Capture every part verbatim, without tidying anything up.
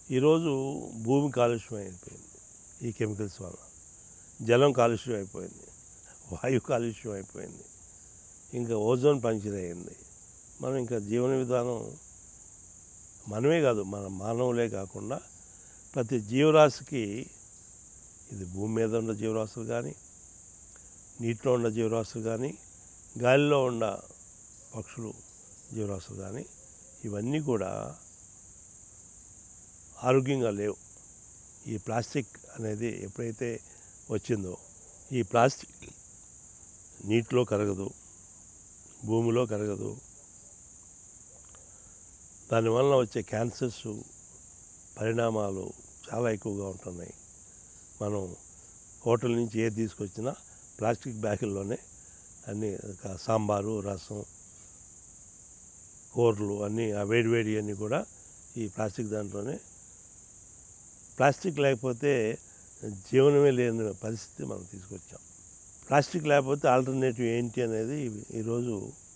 ఈరోజు భూమి కాలుష్యం అయిపోయింది ఈ కెమికల్స్ వల్ల, జలం కాలుష్యం అయిపోయింది, వాయు కాలుష్యం అయిపోయింది, ఇంకా ఓజోన్ పంక్చర్ అయింది. మనం ఇంకా జీవన విధానం మనమే కాదు, మన మానవులే కాకుండా ప్రతి జీవరాశికి, ఇది భూమి మీద ఉన్న జీవరాశులు కానీ, నీటిలో ఉన్న జీవరాశులు కానీ, గాలిలో ఉన్న పక్షులు జీవరాశులు కానీ, ఇవన్నీ కూడా ఆరోగ్యంగా లేవు. ఈ ప్లాస్టిక్ అనేది ఎప్పుడైతే వచ్చిందో, ఈ ప్లాస్టిక్ నీటిలో కరగదు, భూమిలో కరగదు. దానివల్ల వచ్చే క్యాన్సర్స్ పరిణామాలు చాలా ఎక్కువగా ఉంటున్నాయి. మనం హోటల్ నుంచి ఏది తీసుకొచ్చినా ప్లాస్టిక్ బ్యాగుల్లోనే అన్నీ, సాంబారు, రసం, కూరలు అన్నీ, ఆ వేడి వేడి అన్నీ కూడా ఈ ప్లాస్టిక్ దాంట్లోనే. ప్లాస్టిక్ లేకపోతే జీవనమే లేని పరిస్థితి మనం తీసుకొచ్చాం. ప్లాస్టిక్ లేకపోతే ఆల్టర్నేటివ్ ఏంటి అనేది ఈరోజు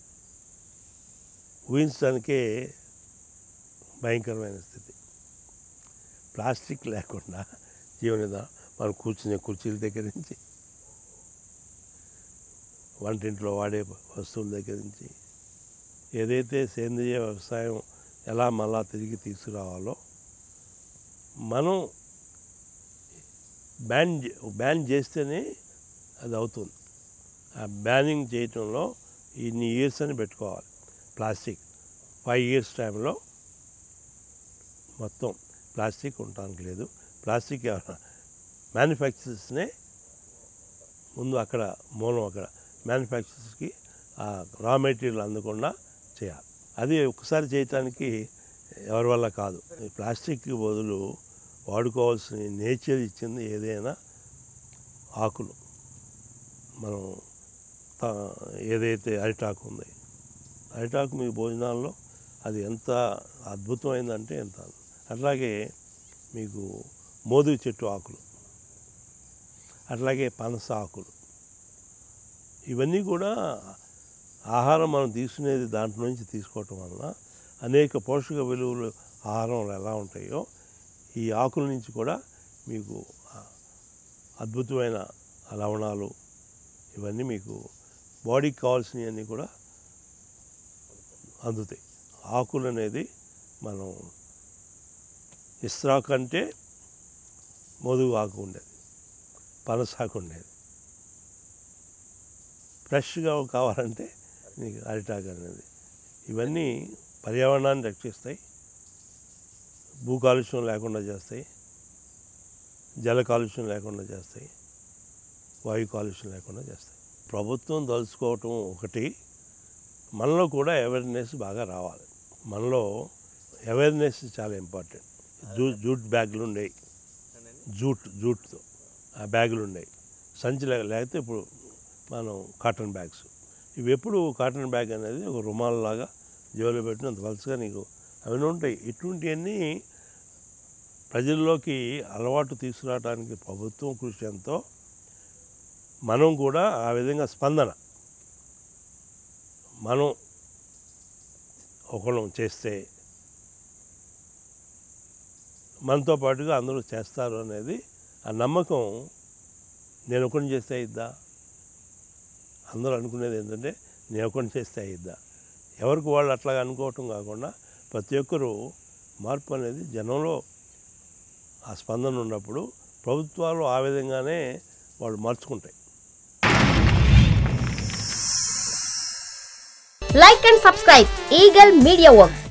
ఊహించడానికే భయంకరమైన స్థితి. ప్లాస్టిక్ లేకుండా జీవన మనం కూర్చునే కుర్చీల దగ్గర నుంచి, వంటింట్లో వాడే వస్తువుల దగ్గర నుంచి, ఏదైతే సేంద్రియ వ్యవసాయం ఎలా మళ్ళా తిరిగి తీసుకురావాలో మనం బ్యాన్ బ్యాన్ చేస్తేనే అది అవుతుంది. ఆ బ్యానింగ్ చేయటంలో ఇన్ని ఇయర్స్ అని పెట్టుకోవాలి. ప్లాస్టిక్ ఫైవ్ ఇయర్స్ టైంలో మొత్తం ప్లాస్టిక్ ఉండటానికి లేదు. ప్లాస్టిక్ మ్యానుఫ్యాక్చరర్స్నే ముందు అక్కడ మూలం, అక్కడ మ్యానుఫ్యాక్చరర్స్కి ఆ రా మెటీరియల్ అందకుండా చేయాలి. అది ఒకసారి చేయటానికి ఎవరి వల్ల కాదు. ప్లాస్టిక్కి బదులు వాడుకోవాల్సిన నేచర్ ఇచ్చింది ఏదైనా ఆకులు. మనం ఏదైతే అరిటాకు ఉంది, అరిటాకు మీ భోజనాల్లో అది ఎంత అద్భుతమైందంటే ఎంత. అట్లాగే మీకు మోదుగు చెట్టు ఆకులు, అట్లాగే పనస ఆకులు, ఇవన్నీ కూడా ఆహారం మనం తీసుకునేది దాంట్లో నుంచి తీసుకోవటం వలన అనేక పోషక విలువలు ఆహారంలో ఎలా ఉంటాయో, ఈ ఆకుల నుంచి కూడా మీకు అద్భుతమైన లవణాలు, ఇవన్నీ మీకు బాడీకి కావాల్సినవన్నీ కూడా అందుతాయి. ఆకులు అనేది మనం ఇస్త్రాకు అంటే మోదుగు ఆకు ఉండేది, పనసాకు ఉండేది. ఫ్రెష్గా కావాలంటే నీకు అరిటాకు అనేది. ఇవన్నీ పర్యావరణాన్ని రక్షిస్తాయి, భూ కాలుష్యం లేకుండా చేస్తాయి, జల కాలుష్యం లేకుండా చేస్తాయి, వాయు కాలుష్యం లేకుండా చేస్తాయి. ప్రభుత్వం తలుచుకోవటం ఒకటి, మనలో కూడా అవేర్నెస్ బాగా రావాలి. మనలో అవేర్నెస్ చాలా ఇంపార్టెంట్. జూ జూట్ బ్యాగులు ఉండేవి, జూట్ జూట్తో ఆ బ్యాగులు ఉండేవి. సంచి లేకపోతే ఇప్పుడు మనం కాటన్ బ్యాగ్స్. ఇవి ఎప్పుడు కాటన్ బ్యాగ్ అనేది ఒక రుమాల్లాగా జేబులో పెట్టినంత పలుచగా నీకు అవన్నీ ఉంటాయి. ఇటువంటివన్నీ ప్రజల్లోకి అలవాటు తీసుకురావడానికి ప్రభుత్వం కృషి ఎంతో, మనం కూడా ఆ విధంగా స్పందన మనం ఒకళ్ళం చేస్తే మనతో పాటుగా అందరూ చేస్తారు అనేది ఆ నమ్మకం. నేను ఒకరిని చేస్తే అయిద్దా? అందరూ అనుకునేది ఏంటంటే నేను ఒకరిని చేస్తే అయిద్దా? ఎవరికి వాళ్ళు అట్లాగా అనుకోవటం కాకుండా ప్రతి ఒక్కరూ మార్పు అనేది జనంలో ఆ స్పందన ఉన్నప్పుడు ప్రభుత్వాలు ఆ విధంగానే వాళ్ళు మార్చుకుంటాయి. Like and subscribe Eagle Media Works.